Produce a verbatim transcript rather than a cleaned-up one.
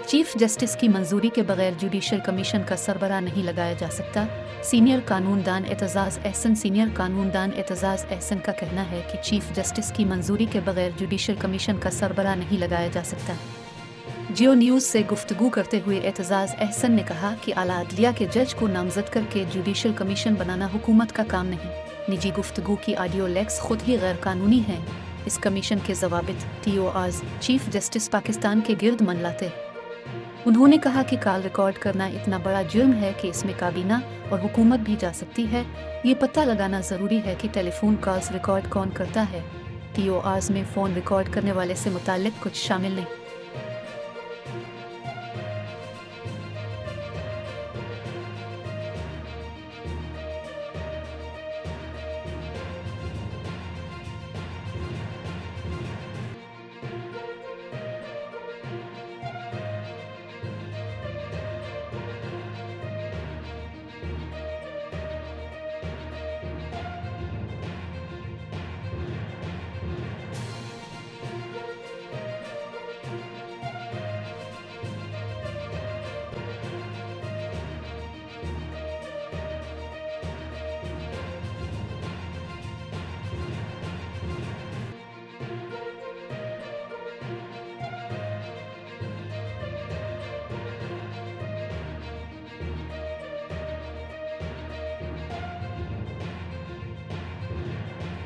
Chief justice की मंजूरी के बगैर जुडिशल कमीशन का सरबराह नहीं लगाया जा सकता। सीनियर कानूनदान एतजाज़ एहसन सीनियर कानूनदान एतजाज़ एहसन का कहना है कि चीफ जस्टिस की मंजूरी के बगैर जुडिशल कमीशन का सरबराह नहीं लगाया जा सकता। जियो न्यूज़ से गुफ्तगू करते हुए एतजाज़ एहसन ने कहा कि आला अदलिया के जज को नामजद करके जुडिशल कमीशन बनाना हुकूमत का काम नहीं। निजी गुफ्तगू की ऑडियो लेक्स खुद ही गैर कानूनी हैं। इस कमीशन के ज़वाबित T O Rs chief justice Pakistan के गिर्द मनलाते। उन्होंने कहा कि कॉल रिकॉर्ड करना इतना बड़ा जुर्म है कि इसमें काबीना और हुकूमत भी जा सकती है। ये पता लगाना ज़रूरी है कि टेलीफोन कॉल्स रिकॉर्ड कौन करता है। टी ओ आर्स में फ़ोन रिकॉर्ड करने वाले से मुताल्लिक कुछ शामिल नहीं।